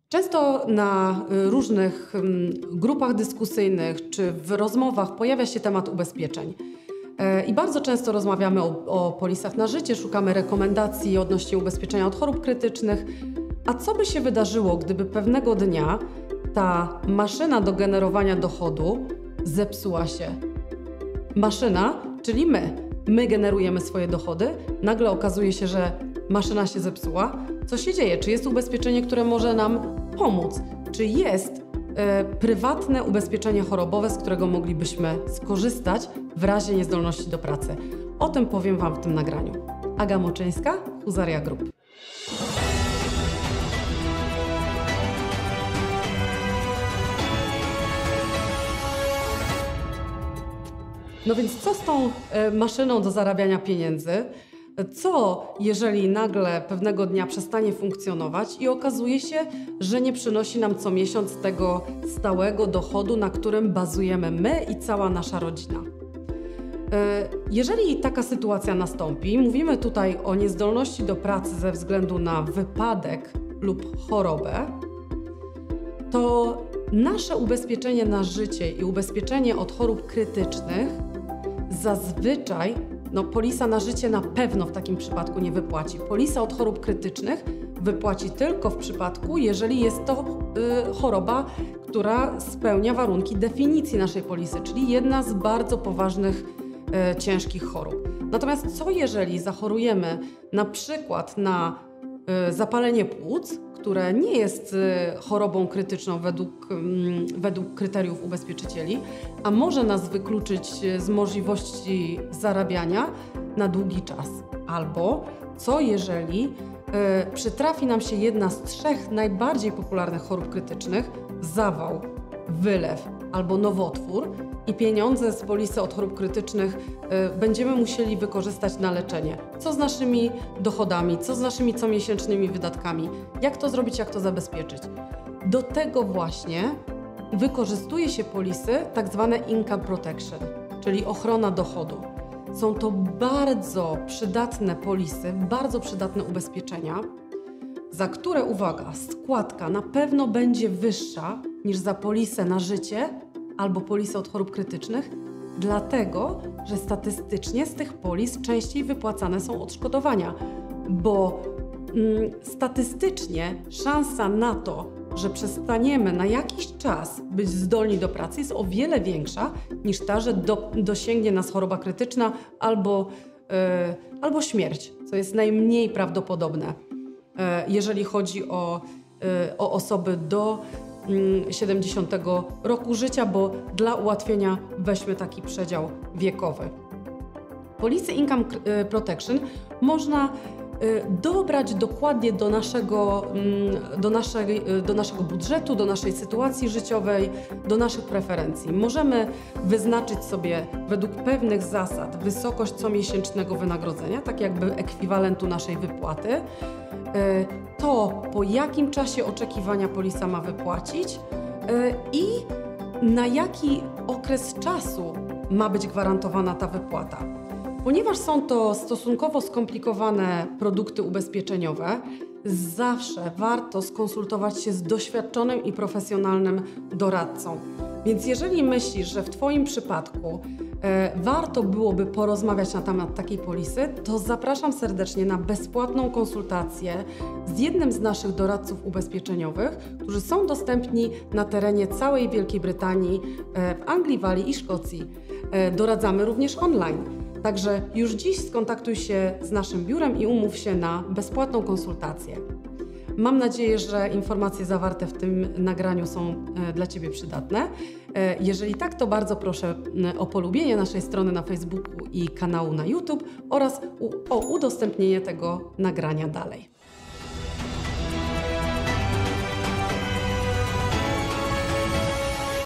Często na różnych grupach dyskusyjnych czy w rozmowach pojawia się temat ubezpieczeń. I bardzo często rozmawiamy o polisach na życie, szukamy rekomendacji odnośnie ubezpieczenia od chorób krytycznych. A co by się wydarzyło, gdyby pewnego dnia ta maszyna do generowania dochodu zepsuła się? Maszyna, czyli my. My generujemy swoje dochody, nagle okazuje się, że maszyna się zepsuła. Co się dzieje? Czy jest ubezpieczenie, które może nam pomóc? Czy jest prywatne ubezpieczenie chorobowe, z którego moglibyśmy skorzystać w razie niezdolności do pracy? O tym powiem Wam w tym nagraniu. Aga Moczyńska, Huzaria Group. No więc co z tą maszyną do zarabiania pieniędzy? Co, jeżeli nagle pewnego dnia przestanie funkcjonować i okazuje się, że nie przynosi nam co miesiąc tego stałego dochodu, na którym bazujemy my i cała nasza rodzina? Jeżeli taka sytuacja nastąpi, mówimy tutaj o niezdolności do pracy ze względu na wypadek lub chorobę, to nasze ubezpieczenie na życie i ubezpieczenie od chorób krytycznych zazwyczaj, polisa na życie na pewno w takim przypadku nie wypłaci. Polisa od chorób krytycznych wypłaci tylko w przypadku, jeżeli jest to choroba, która spełnia warunki definicji naszej polisy, czyli jedna z bardzo poważnych, ciężkich chorób. Natomiast co jeżeli zachorujemy na przykład na zapalenie płuc, które nie jest chorobą krytyczną według kryteriów ubezpieczycieli, a może nas wykluczyć z możliwości zarabiania na długi czas. Albo co jeżeli przytrafi nam się jedna z 3 najbardziej popularnych chorób krytycznych, zawał, wylew albo nowotwór i pieniądze z polisy od chorób krytycznych będziemy musieli wykorzystać na leczenie. Co z naszymi dochodami, co z naszymi comiesięcznymi wydatkami, jak to zrobić, jak to zabezpieczyć. Do tego właśnie wykorzystuje się polisy tak zwane income protection, czyli ochrona dochodu. Są to bardzo przydatne polisy, bardzo przydatne ubezpieczenia, za które, uwaga, składka na pewno będzie wyższa niż za polisę na życie albo polisę od chorób krytycznych, dlatego, że statystycznie z tych polis częściej wypłacane są odszkodowania, bo statystycznie szansa na to, że przestaniemy na jakiś czas być zdolni do pracy, jest o wiele większa niż ta, że dosięgnie nas choroba krytyczna albo śmierć, co jest najmniej prawdopodobne, jeżeli chodzi o osoby do 70 roku życia, bo dla ułatwienia weźmy taki przedział wiekowy. Polisy Income Protection można dobrać dokładnie do naszego budżetu, do naszej sytuacji życiowej, do naszych preferencji. Możemy wyznaczyć sobie według pewnych zasad wysokość comiesięcznego wynagrodzenia, tak jakby ekwiwalentu naszej wypłaty, to po jakim czasie oczekiwania polisa ma wypłacić i na jaki okres czasu ma być gwarantowana ta wypłata. Ponieważ są to stosunkowo skomplikowane produkty ubezpieczeniowe, zawsze warto skonsultować się z doświadczonym i profesjonalnym doradcą. Więc jeżeli myślisz, że w Twoim przypadku warto byłoby porozmawiać na temat takiej polisy, to zapraszam serdecznie na bezpłatną konsultację z jednym z naszych doradców ubezpieczeniowych, którzy są dostępni na terenie całej Wielkiej Brytanii, w Anglii, Walii i Szkocji. Doradzamy również online. Także już dziś skontaktuj się z naszym biurem i umów się na bezpłatną konsultację. Mam nadzieję, że informacje zawarte w tym nagraniu są dla Ciebie przydatne. Jeżeli tak, to bardzo proszę o polubienie naszej strony na Facebooku i kanału na YouTube oraz o udostępnienie tego nagrania dalej.